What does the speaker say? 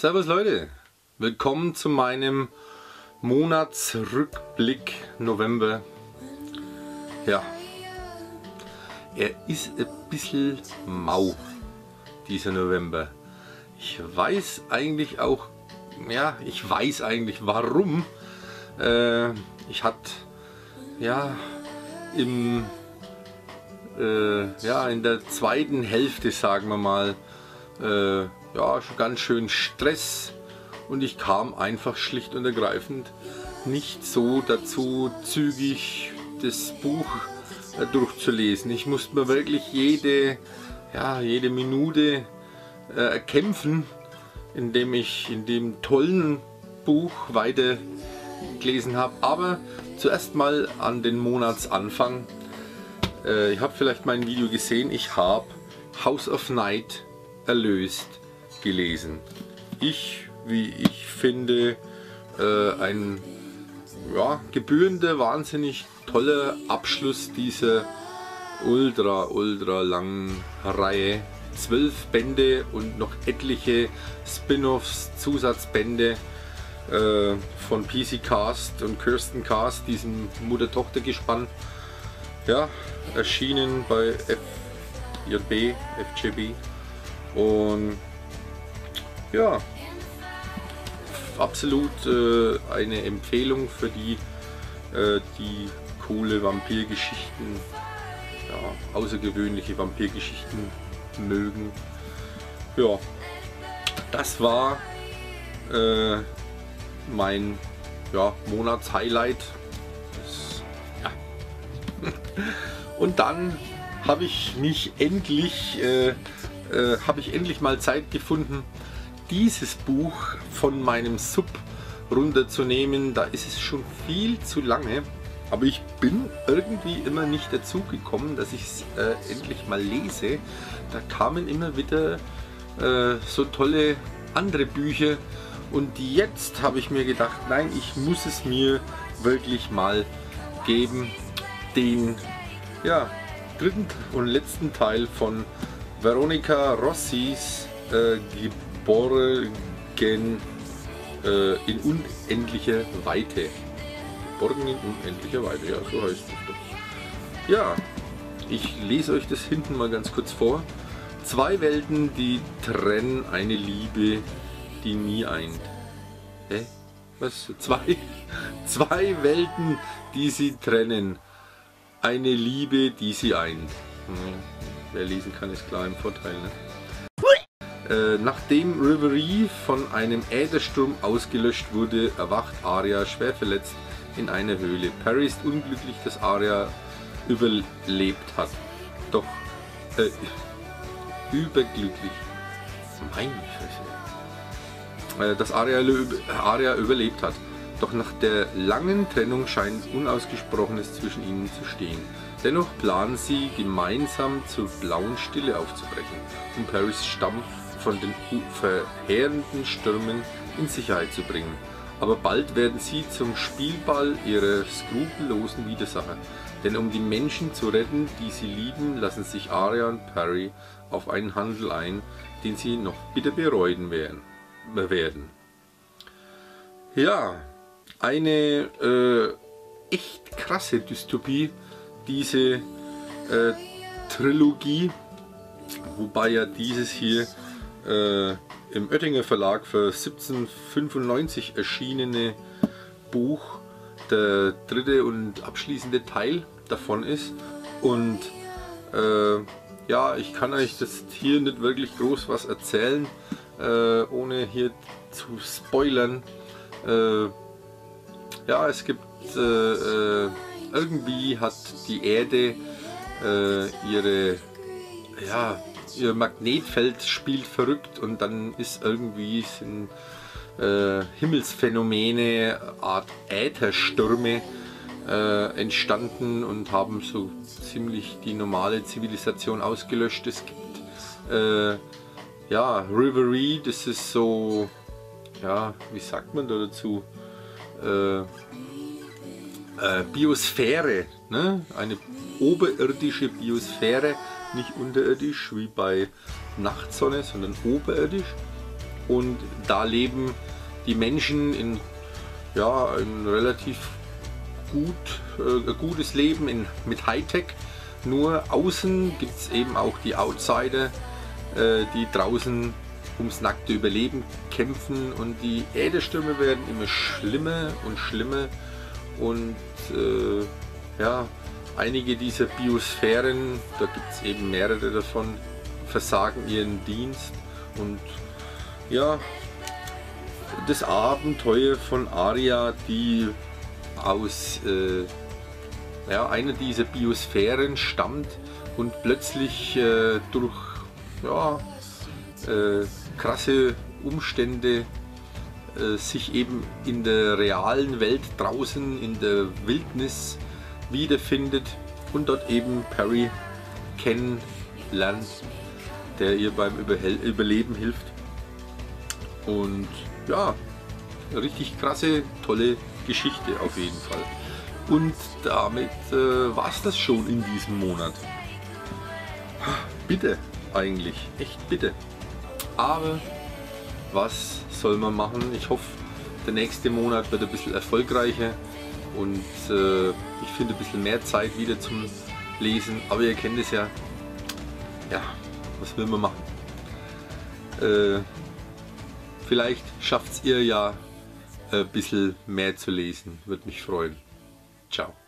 Servus Leute, willkommen zu meinem Monatsrückblick November. Ja, er ist ein bisschen mau, dieser November. Ich weiß eigentlich auch, ja, ich weiß eigentlich warum. Ich hatte ja in der zweiten Hälfte, sagen wir mal, ja, schon ganz schön Stress und ich kam einfach schlicht und ergreifend nicht so dazu, zügig das Buch durchzulesen. Ich musste mir wirklich jede Minute erkämpfen, indem ich in dem tollen Buch weiter gelesen habe. Aber zuerst mal an den Monatsanfang. Ihr habt vielleicht mein Video gesehen, ich habe House of Night erlöst gelesen. Wie ich finde, ein gebührender, wahnsinnig toller Abschluss dieser ultra langen Reihe. 12 Bände und noch etliche Spin-offs, Zusatzbände von PC Cast und Kirsten Cast, diesem Mutter-Tochter-Gespann. Ja, erschienen bei FJB. Und ja, absolut eine Empfehlung für die coole Vampirgeschichten, ja, außergewöhnliche Vampirgeschichten mögen. Ja, das war mein Monatshighlight. Und dann habe ich endlich mal Zeit gefunden, dieses Buch von meinem Sub runterzunehmen. Da ist es schon viel zu lange, aber ich bin irgendwie immer nicht dazu gekommen, dass ich es endlich mal lese. Da kamen immer wieder so tolle andere Bücher und jetzt habe ich mir gedacht, nein, ich muss es mir wirklich mal geben, den dritten und letzten Teil von Veronica Rossis Geborgen in unendlicher Weite. Geborgen in unendlicher Weite, ja, so heißt es doch. Ja, ich lese euch das hinten mal ganz kurz vor. Zwei Welten, die trennen, eine Liebe, die nie eint. Hä? Was? Zwei Welten, die sie trennen. Eine Liebe, die sie eint. Wer lesen kann, ist klar im Vorteil. Ne? Nachdem Reverie von einem Äthersturm ausgelöscht wurde, erwacht Arya schwer verletzt in einer Höhle. Perry ist unglücklich, dass Arya überlebt hat. Doch überglücklich. Meine Fresse. Dass Arya überlebt hat. Doch nach der langen Trennung scheint Unausgesprochenes zwischen ihnen zu stehen. Dennoch planen sie, gemeinsam zur blauen Stille aufzubrechen, um Perrys Stamm von den verheerenden Stürmen in Sicherheit zu bringen. Aber bald werden sie zum Spielball ihrer skrupellosen Widersacher. Denn um die Menschen zu retten, die sie lieben, lassen sich Arya und Perry auf einen Handel ein, den sie noch bitter bereuen werden. Ja, eine echt krasse Dystopie, diese Trilogie, wobei ja dieses hier im Oettinger Verlag für 1795 erschienene Buch der dritte und abschließende Teil davon ist. Und ja, ich kann euch das hier nicht wirklich groß was erzählen, ohne hier zu spoilern. Ja, es gibt irgendwie hat die Erde ihr Magnetfeld spielt verrückt und dann ist irgendwie sind Himmelsphänomene, Art Ätherstürme entstanden und haben so ziemlich die normale Zivilisation ausgelöscht. Es gibt Reverie, das ist so, ja, wie sagt man da dazu? Biosphäre, ne? Eine oberirdische Biosphäre, nicht unterirdisch wie bei Nachtsonne, sondern oberirdisch. und da leben die Menschen in, ja, ein relativ gutes Leben mit Hightech. Nur außen gibt es eben auch die Outsider, die draußen ums nackte Überleben kämpfen, und die Äderstürme werden immer schlimmer und schlimmer, und ja, einige dieser Biosphären, da gibt es eben mehrere davon, versagen ihren Dienst, und ja, das Abenteuer von Arya, die aus ja, einer dieser Biosphären stammt und plötzlich durch, ja, krasse Umstände sich eben in der realen Welt draußen in der Wildnis wiederfindet und dort eben Perry kennenlernt, der ihr beim Überleben hilft. Und ja, richtig krasse, tolle Geschichte auf jeden Fall. Und damit war es das schon in diesem Monat. Bitte, eigentlich, echt bitte. Aber was soll man machen? Ich hoffe, der nächste Monat wird ein bisschen erfolgreicher und ich finde ein bisschen mehr Zeit wieder zum Lesen. Aber ihr kennt es ja. Ja, was will man machen? Vielleicht schafft es ihr ja ein bisschen mehr zu lesen. Würde mich freuen. Ciao.